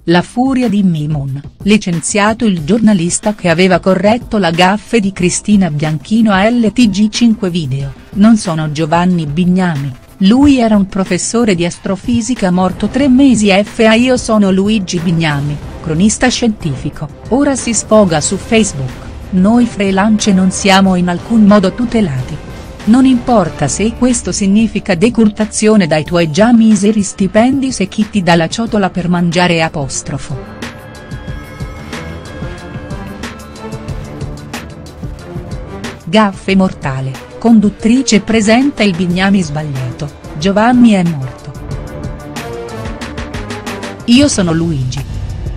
la furia di Mimon, licenziato il giornalista che aveva corretto la gaffe di Cristina Bianchino a LTG5 Video, non sono Giovanni Bignami, lui era un professore di astrofisica morto 3 mesi fa. Io sono Luigi Bignami, cronista scientifico, ora si sfoga su Facebook, noi freelance non siamo in alcun modo tutelati. Non importa se questo significa decurtazione dai tuoi già miseri stipendi, se chi ti dà la ciotola per mangiare apostrofo. Gaffe mortale, conduttrice presenta il Bignami sbagliato, Giovanni è morto. Io sono Luigi.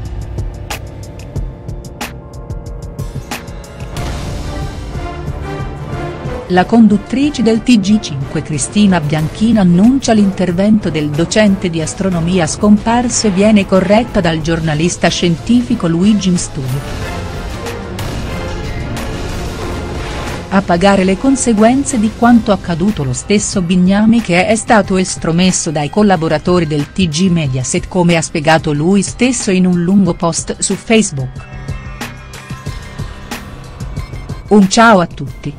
La conduttrice del TG5 Cristina Bianchino annuncia l'intervento del docente di astronomia scomparso e viene corretta dal giornalista scientifico Luigi in studio. A pagare le conseguenze di quanto accaduto lo stesso Bignami, che è stato estromesso dai collaboratori del TG Mediaset, come ha spiegato lui stesso in un lungo post su Facebook. Un ciao a tutti.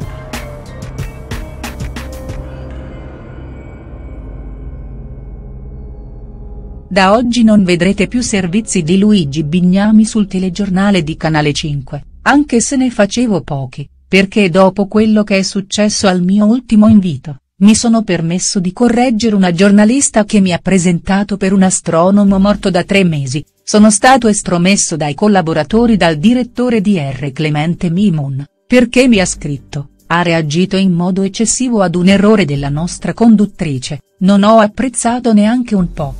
Da oggi non vedrete più servizi di Luigi Bignami sul telegiornale di Canale 5, anche se ne facevo pochi, perché dopo quello che è successo al mio ultimo invito, mi sono permesso di correggere una giornalista che mi ha presentato per un astronomo morto da 3 mesi, sono stato estromesso dai collaboratori dal direttore DR Clemente Mimon, perché mi ha scritto, ha reagito in modo eccessivo ad un errore della nostra conduttrice, non ho apprezzato neanche un po'.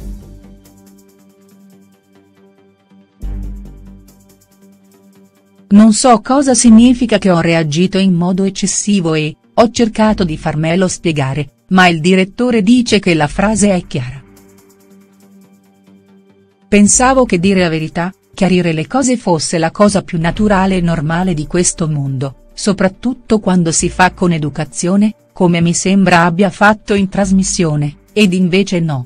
Non so cosa significa che ho reagito in modo eccessivo e, ho cercato di farmelo spiegare, ma il direttore dice che la frase è chiara. Pensavo che dire la verità, chiarire le cose fosse la cosa più naturale e normale di questo mondo, soprattutto quando si fa con educazione, come mi sembra abbia fatto in trasmissione, ed invece no.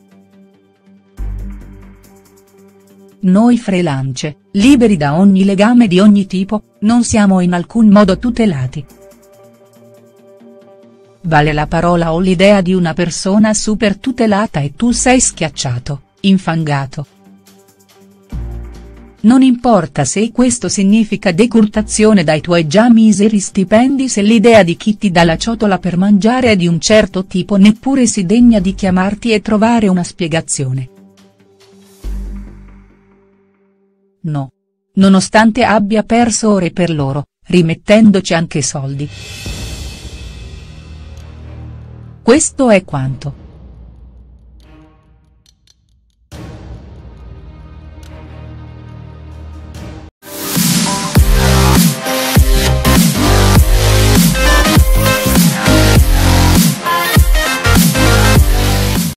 Noi freelance, liberi da ogni legame di ogni tipo, non siamo in alcun modo tutelati. Vale la parola o l'idea di una persona super tutelata e tu sei schiacciato, infangato. Non importa se questo significa decurtazione dai tuoi già miseri stipendi, se l'idea di chi ti dà la ciotola per mangiare è di un certo tipo neppure si degna di chiamarti e trovare una spiegazione. No. Nonostante abbia perso ore per loro, rimettendoci anche soldi. Questo è quanto.